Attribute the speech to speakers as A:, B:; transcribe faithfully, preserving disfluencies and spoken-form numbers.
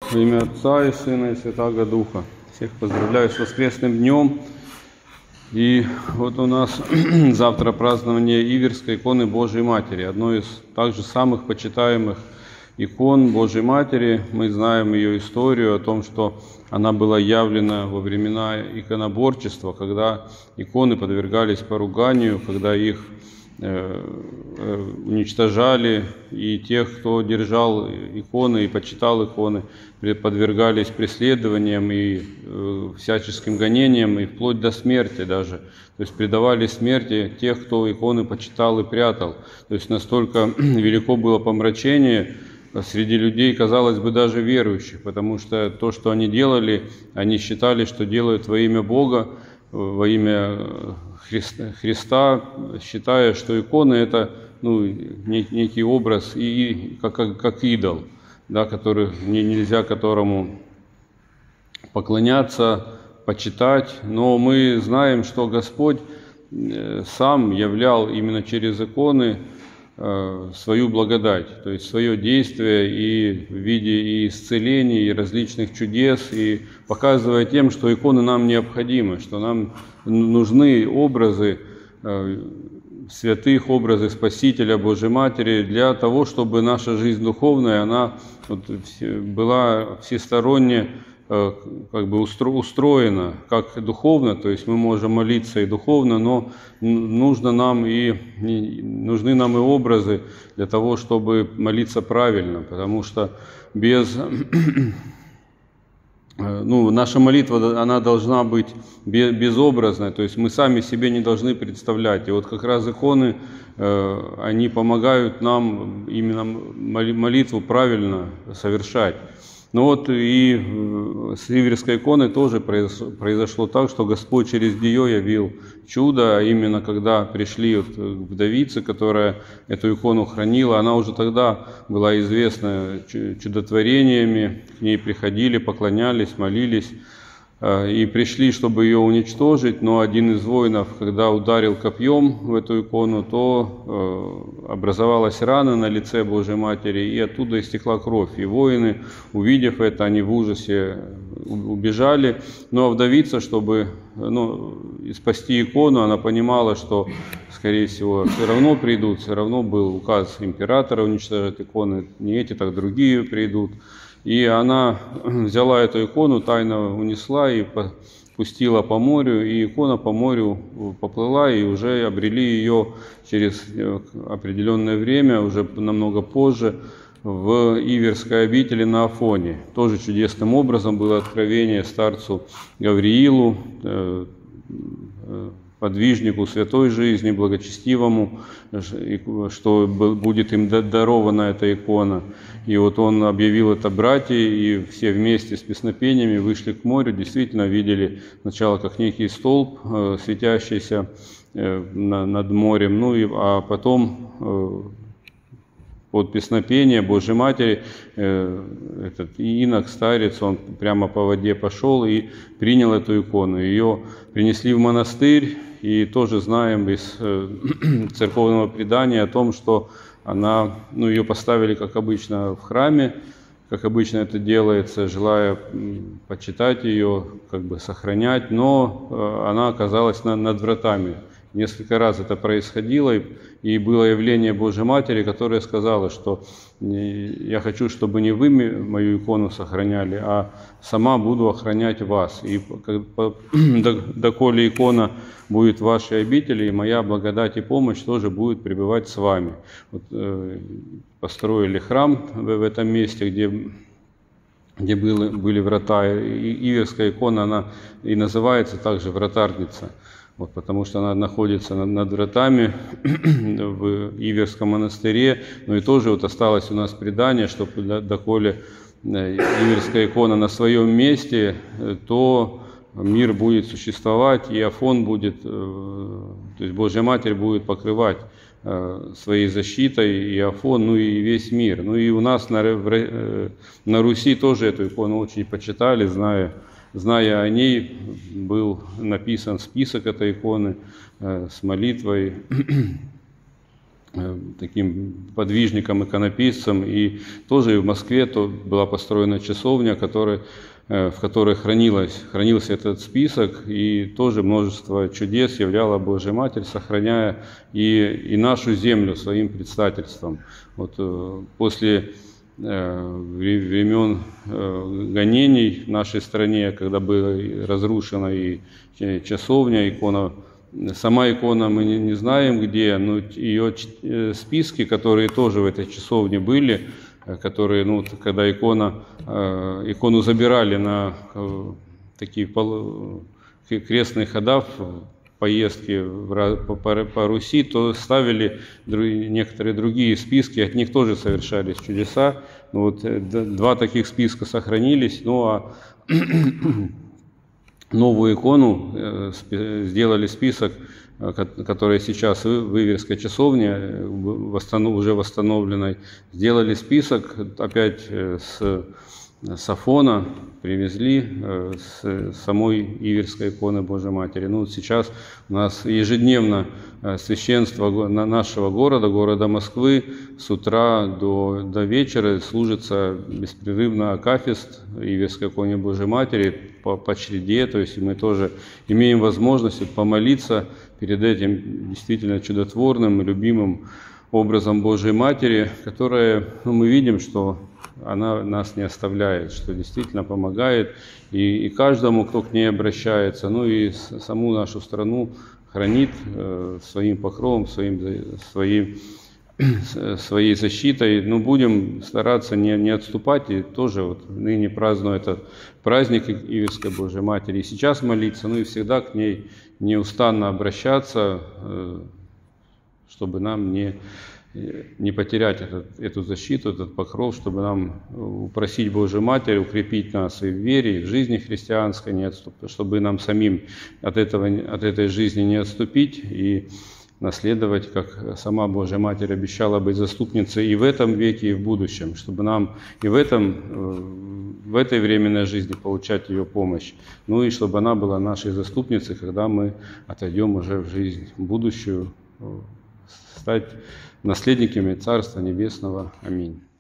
A: Во имя Отца и Сына и Святаго Духа. Всех поздравляю с воскресным днем. И вот у нас завтра празднование Иверской иконы Божией Матери, одной из также самых почитаемых икон Божией Матери. Мы знаем ее историю о том, что она была явлена во времена иконоборчества, когда иконы подвергались поруганию, когда их уничтожали, и тех, кто держал иконы и почитал иконы, подвергались преследованиям и всяческим гонениям, и вплоть до смерти даже. То есть предавали смерти тех, кто иконы почитал и прятал. То есть настолько велико было помрачение среди людей, казалось бы, даже верующих, потому что то, что они делали, они считали, что делают во имя Бога, во имя Христа, Христа, считая, что иконы – это ну, некий образ, и, как, как, как идол, да, который, нельзя которому поклоняться, почитать. Но мы знаем, что Господь сам являл именно через иконы свою благодать, то есть свое действие и в виде и исцелений, и различных чудес, и показывая тем, что иконы нам необходимы, что нам нужны образы святых, образы Спасителя, Божьей Матери, для того, чтобы наша жизнь духовная, она вот была всесторонне как бы устроена, как духовно, то есть мы можем молиться и духовно, но нужно нам и, нужны нам и образы для того, чтобы молиться правильно, потому что без, ну, наша молитва, она должна быть безобразной, то есть мы сами себе не должны представлять. И вот как раз иконы, они помогают нам именно молитву правильно совершать. Ну вот и с Иверской иконой тоже произошло так, что Господь через нее явил чудо, а именно когда пришли вот вдовицы, которая эту икону хранила, она уже тогда была известна чудотворениями, к ней приходили, поклонялись, молились и пришли, чтобы ее уничтожить, но один из воинов, когда ударил копьем в эту икону, то образовалась рана на лице Божьей Матери, и оттуда истекла кровь. И воины, увидев это, они в ужасе убежали. Но вдовица, чтобы ну, спасти икону, она понимала, что, скорее всего, все равно придут, все равно был указ императора уничтожить иконы, не эти, так другие придут. И она взяла эту икону, тайно унесла и пустила по морю, и икона по морю поплыла, и уже обрели ее через определенное время, уже намного позже, в Иверской обители на Афоне. Тоже чудесным образом было откровение старцу Гавриилу, подвижнику святой жизни, благочестивому, что будет им дарована эта икона. И вот он объявил это братьям, и все вместе с песнопениями вышли к морю, действительно видели сначала как некий столб, светящийся над морем, ну и, а потом под песнопение Божьей Матери этот инок, старец, он прямо по воде пошел и принял эту икону. Ее принесли в монастырь, и тоже знаем из церковного предания о том, что она, ну, ее поставили, как обычно, в храме, как обычно это делается, желая почитать ее, как бы сохранять, но она оказалась над вратами. Несколько раз это происходило, и было явление Божьей Матери, которая сказала, что я хочу, чтобы не вы мою икону сохраняли, а сама буду охранять вас. И доколе икона будет в вашей обители, и моя благодать и помощь тоже будет пребывать с вами. Вот, э, построили храм в, в этом месте, где, где были, были врата. И Иверская икона, она и называется также вратарница. Вот, потому что она находится над, над вратами в Иверском монастыре. Ну и тоже вот осталось у нас предание, что доколе Иверская икона на своем месте, то мир будет существовать, и Афон будет, то есть Божья Матерь будет покрывать своей защитой и Афон, ну и весь мир. Ну и у нас на, на Руси тоже эту икону очень почитали, зная, Зная о ней, был написан список этой иконы э, с молитвой таким подвижником, иконописцем, и тоже и в Москве то была построена часовня, которая, в которой хранилось, хранился этот список, и тоже множество чудес являла Божья Матерь, сохраняя и, и нашу землю своим предстательством. Вот после времен гонений в нашей стране, когда была разрушена и часовня, икона, сама икона мы не, не знаем где, но ее списки, которые тоже в этой часовне были, которые, ну, когда икона, икону забирали на такие крестные хода, поездки по, по, по Руси, то ставили некоторые другие списки, от них тоже совершались чудеса. Ну, вот, два таких списка сохранились, ну а новую икону сделали список, который сейчас в Иверской часовне, уже восстановленной, сделали список опять с с Афона, привезли с самой Иверской иконы Божьей Матери. Ну, вот сейчас у нас ежедневно священство нашего города, города Москвы, с утра до, до вечера служится беспрерывно акафист Иверской иконе Божьей Матери по, по череде, то есть мы тоже имеем возможность помолиться перед этим действительно чудотворным, любимым образом Божьей Матери, которая, ну, мы видим, что она нас не оставляет, что действительно помогает и, и каждому, кто к ней обращается, ну и саму нашу страну хранит э, своим покровом, своим, своим, своей защитой. Но будем стараться не, не отступать, и тоже вот ныне праздную этот праздник Иверской Божьей Матери, и сейчас молиться, ну и всегда к ней неустанно обращаться, э, чтобы нам не не потерять этот, эту защиту, этот покров, чтобы нам упросить Божию Матерь укрепить нас и в вере, и в жизни христианской, не отступить, чтобы нам самим от, этого, от этой жизни не отступить и наследовать, как сама Божья Матерь обещала быть заступницей и в этом веке, и в будущем, чтобы нам и в, этом, в этой временной жизни получать ее помощь, ну и чтобы она была нашей заступницей, когда мы отойдем уже в жизнь будущую, стать наследниками Царства Небесного. Аминь.